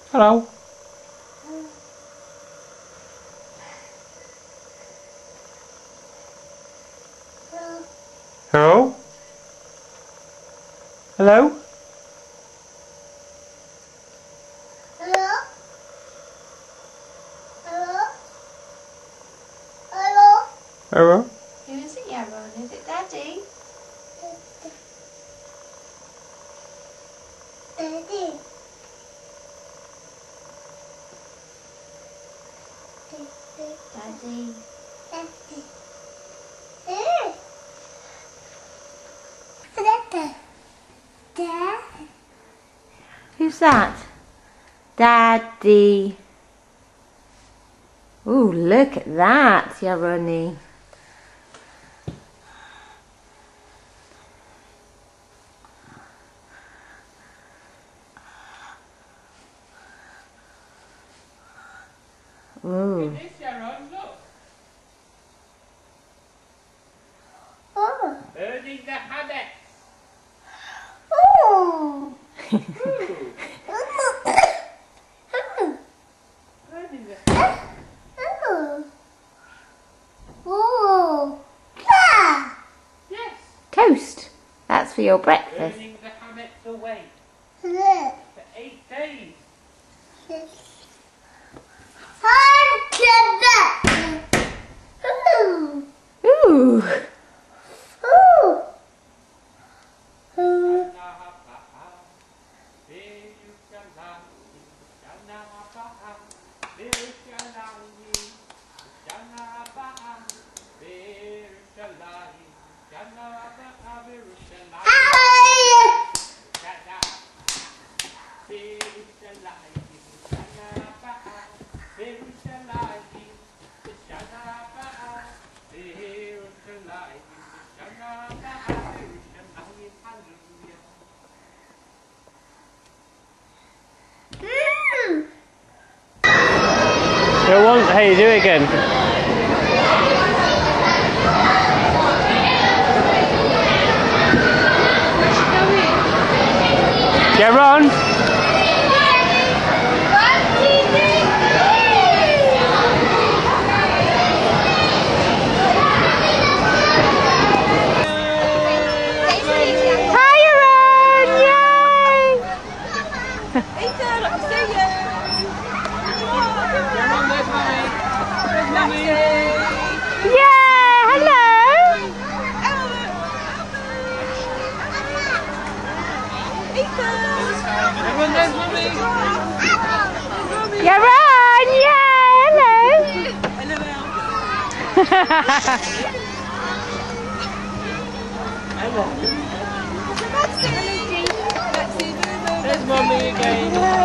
Hello. Hello? Hello? Hello? Hello? Hello? Hello? Who is it, Yaron? Is it Daddy? Daddy. Daddy. Daddy. Dad. Who's that? Daddy. Ooh, look at that, Yaroni. Ooh. Look at this, Yaron, look. Oh. Birdie's the habit. Oh. Birdie's the Oh. Ah. Yes. Toast. That's for your breakfast. Burning the habits away Look. for 8 days. Ooh. Hey, do it again. Yaron. Everyone knows Mummy. Yaron, yeah, hello. Hello. There's Mummy again.